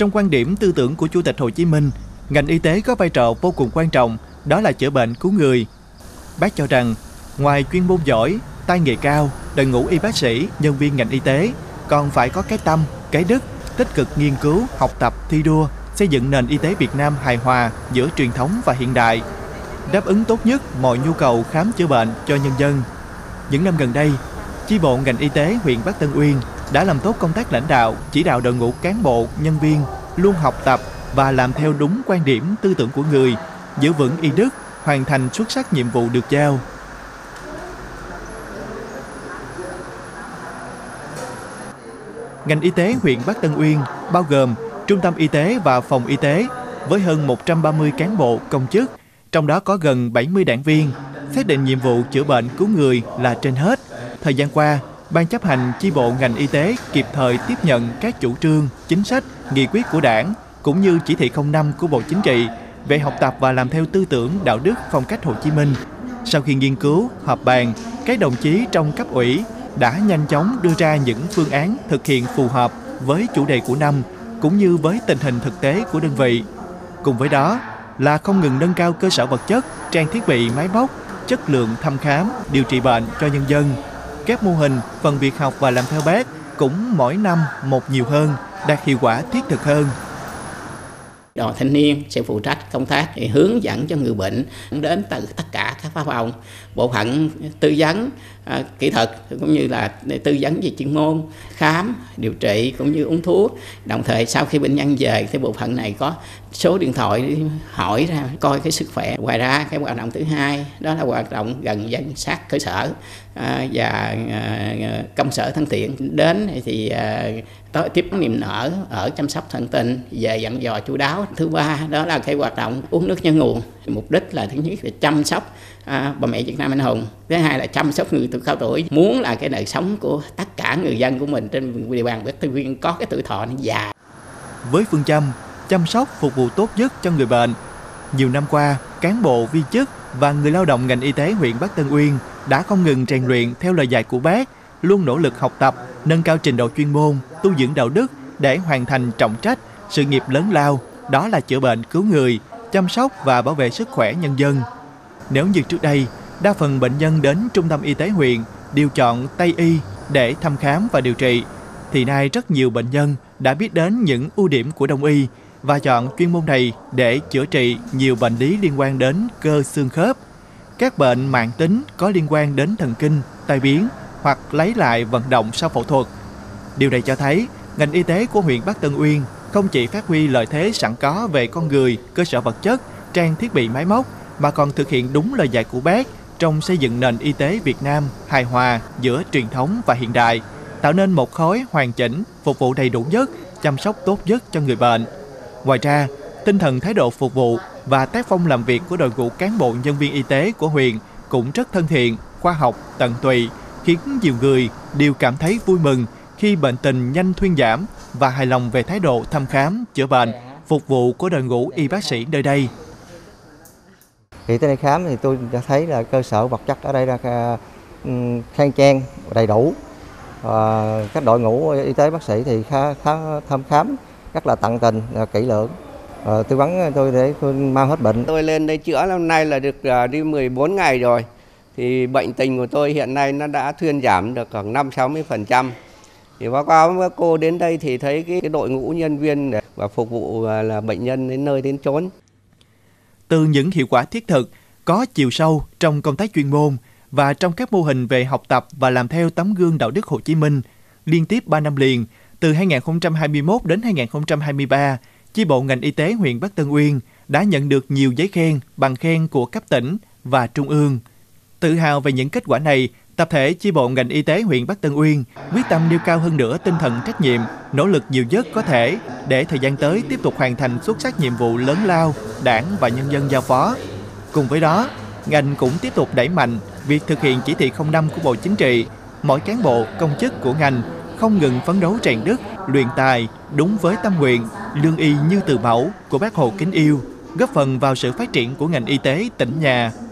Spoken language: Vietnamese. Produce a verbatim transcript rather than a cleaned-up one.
Trong quan điểm tư tưởng của Chủ tịch Hồ Chí Minh, ngành y tế có vai trò vô cùng quan trọng, đó là chữa bệnh cứu người. Bác cho rằng, ngoài chuyên môn giỏi, tay nghề cao, đội ngũ y bác sĩ, nhân viên ngành y tế còn phải có cái tâm, cái đức, tích cực nghiên cứu, học tập, thi đua, xây dựng nền y tế Việt Nam hài hòa giữa truyền thống và hiện đại, đáp ứng tốt nhất mọi nhu cầu khám chữa bệnh cho nhân dân. Những năm gần đây, chi bộ ngành y tế huyện Bắc Tân Uyên đã làm tốt công tác lãnh đạo, chỉ đạo đội ngũ cán bộ, nhân viên luôn học tập và làm theo đúng quan điểm tư tưởng của người, giữ vững y đức, hoàn thành xuất sắc nhiệm vụ được giao. Ngành y tế huyện Bắc Tân Uyên bao gồm trung tâm y tế và phòng y tế với hơn một trăm ba mươi cán bộ, công chức, trong đó có gần bảy mươi đảng viên, xác định nhiệm vụ chữa bệnh cứu người là trên hết. Thời gian qua, Ban chấp hành chi bộ ngành y tế kịp thời tiếp nhận các chủ trương, chính sách, nghị quyết của Đảng, cũng như chỉ thị không năm của Bộ Chính trị về học tập và làm theo tư tưởng, đạo đức, phong cách Hồ Chí Minh. Sau khi nghiên cứu, họp bàn, các đồng chí trong cấp ủy đã nhanh chóng đưa ra những phương án thực hiện phù hợp với chủ đề của năm, cũng như với tình hình thực tế của đơn vị. Cùng với đó là không ngừng nâng cao cơ sở vật chất, trang thiết bị, máy móc, chất lượng thăm khám, điều trị bệnh cho nhân dân. Các mô hình, phần việc học và làm theo Bác cũng mỗi năm một nhiều hơn, đạt hiệu quả thiết thực hơn. Đoàn thanh niên sẽ phụ trách công tác để hướng dẫn cho người bệnh đến từ tất cả các khoa phòng, bộ phận tư vấn à, kỹ thuật cũng như là để tư vấn về chuyên môn, khám, điều trị cũng như uống thuốc. Đồng thời sau khi bệnh nhân về thì bộ phận này có số điện thoại để hỏi ra coi cái sức khỏe. Ngoài ra cái hoạt động thứ hai đó là hoạt động gần dân sát cơ sở à, và à, công sở thân thiện đến thì à, tới tiếp niềm nở ở chăm sóc tận tình về dặn dò chu đáo. Thứ ba đó là cái hoạt động uống nước nhớ nguồn, mục đích là thứ nhất là chăm sóc à, bà mẹ Việt Nam anh hùng, thứ hai là chăm sóc người cao tuổi, muốn là cái đời sống của tất cả người dân của mình trên địa bàn Bắc Tân Uyên có cái tuổi thọ nó dài. Với phương châm chăm sóc phục vụ tốt nhất cho người bệnh, nhiều năm qua cán bộ, viên chức và người lao động ngành y tế huyện Bắc Tân Uyên đã không ngừng rèn luyện theo lời dạy của Bác, luôn nỗ lực học tập, nâng cao trình độ chuyên môn, tu dưỡng đạo đức để hoàn thành trọng trách, sự nghiệp lớn lao, đó là chữa bệnh cứu người, chăm sóc và bảo vệ sức khỏe nhân dân. Nếu như trước đây, đa phần bệnh nhân đến trung tâm y tế huyện đều chọn Tây y để thăm khám và điều trị, thì nay rất nhiều bệnh nhân đã biết đến những ưu điểm của Đông y và chọn chuyên môn này để chữa trị nhiều bệnh lý liên quan đến cơ xương khớp, các bệnh mãn tính có liên quan đến thần kinh, tai biến hoặc lấy lại vận động sau phẫu thuật. Điều này cho thấy ngành y tế của huyện Bắc Tân Uyên không chỉ phát huy lợi thế sẵn có về con người, cơ sở vật chất, trang thiết bị máy móc, mà còn thực hiện đúng lời dạy của Bác trong xây dựng nền y tế Việt Nam hài hòa giữa truyền thống và hiện đại, tạo nên một khối hoàn chỉnh, phục vụ đầy đủ nhất, chăm sóc tốt nhất cho người bệnh. Ngoài ra, tinh thần thái độ phục vụ và tác phong làm việc của đội ngũ cán bộ nhân viên y tế của huyện cũng rất thân thiện, khoa học, tận tụy, khiến nhiều người đều cảm thấy vui mừng khi bệnh tình nhanh thuyên giảm và hài lòng về thái độ thăm khám, chữa bệnh, phục vụ của đội ngũ y bác sĩ nơi đây. Khi tới đây khám thì tôi đã thấy là cơ sở vật chất ở đây là khang trang, đầy đủ. Và các đội ngũ y tế bác sĩ thì khá, khá thăm khám rất là tận tình, kỹ lưỡng. À, tư vấn tôi để tôi mau hết bệnh. Tôi lên đây chữa năm nay là được đi mười bốn ngày rồi. Thì bệnh tình của tôi hiện nay nó đã thuyên giảm được khoảng năm sáu mươi phần trăm. Thì báo cáo với cô đến đây thì thấy cái, cái đội ngũ nhân viên để và phục vụ là bệnh nhân đến nơi đến chốn. Từ những hiệu quả thiết thực, có chiều sâu trong công tác chuyên môn và trong các mô hình về học tập và làm theo tấm gương đạo đức Hồ Chí Minh, liên tiếp ba năm liền, từ hai nghìn không trăm hai mươi mốt đến hai nghìn không trăm hai mươi ba, chi bộ ngành y tế huyện Bắc Tân Uyên đã nhận được nhiều giấy khen, bằng khen của cấp tỉnh và trung ương. Tự hào về những kết quả này, tập thể chi bộ ngành y tế huyện Bắc Tân Uyên quyết tâm nêu cao hơn nữa tinh thần trách nhiệm, nỗ lực nhiều nhất có thể để thời gian tới tiếp tục hoàn thành xuất sắc nhiệm vụ lớn lao Đảng và nhân dân giao phó. Cùng với đó, ngành cũng tiếp tục đẩy mạnh việc thực hiện chỉ thị không năm của Bộ Chính trị. Mỗi cán bộ, công chức của ngành không ngừng phấn đấu rèn đức, luyện tài đúng với tâm nguyện, lương y như từ mẫu của Bác Hồ kính yêu, góp phần vào sự phát triển của ngành y tế tỉnh nhà.